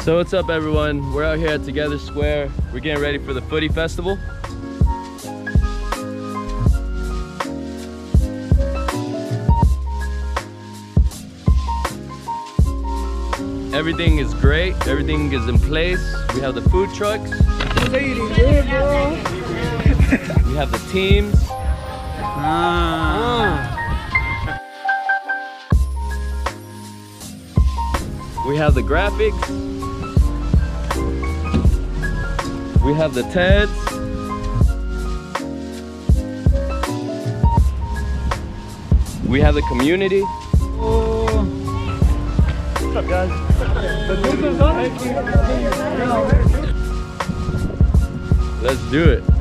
So what's up everyone? We're out here at Together Square. We're getting ready for the Footy Festival. Everything is great, everything is in place. We have the food trucks. We have the teams. We have the graphics. We have the TEDs. We have the community. What's up, guys? Let's do it.